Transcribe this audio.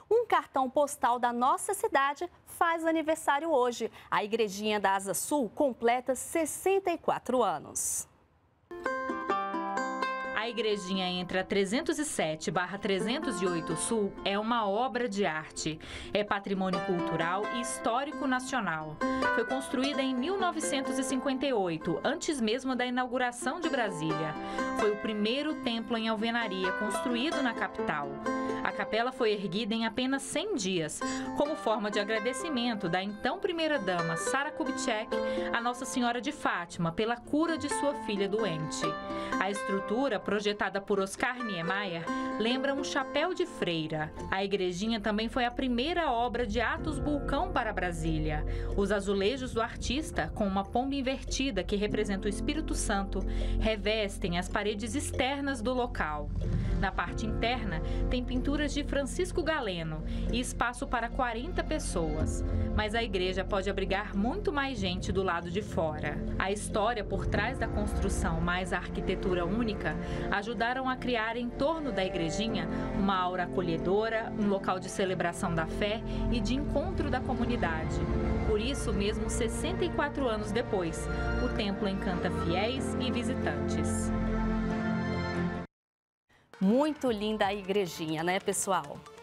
Um cartão postal da nossa cidade faz aniversário hoje. A Igrejinha da Asa Sul completa 64 anos. A igrejinha entre a 307/308 Sul é uma obra de arte. É patrimônio cultural e histórico nacional. Foi construída em 1958, antes mesmo da inauguração de Brasília. Foi o primeiro templo em alvenaria construído na capital. A capela foi erguida em apenas 100 dias, como forma de agradecimento da então primeira-dama Sara Kubitschek a Nossa Senhora de Fátima pela cura de sua filha doente. A estrutura, projetada por Oscar Niemeyer, lembra um chapéu de freira. A igrejinha também foi a primeira obra de Atos Bulcão para Brasília. Os azulejos do artista, com uma pomba invertida que representa o Espírito Santo, revestem as paredes externas do local. Na parte interna, tem pinturas de Francisco Galeno e espaço para 40 pessoas. Mas a igreja pode abrigar muito mais gente do lado de fora. A história por trás da construção mais a arquitetura única ajudaram a criar em torno da igrejinha uma aura acolhedora, um local de celebração da fé e de encontro da comunidade. Por isso, mesmo 64 anos depois, o templo encanta fiéis e visitantes. Muito linda a igrejinha, né, pessoal?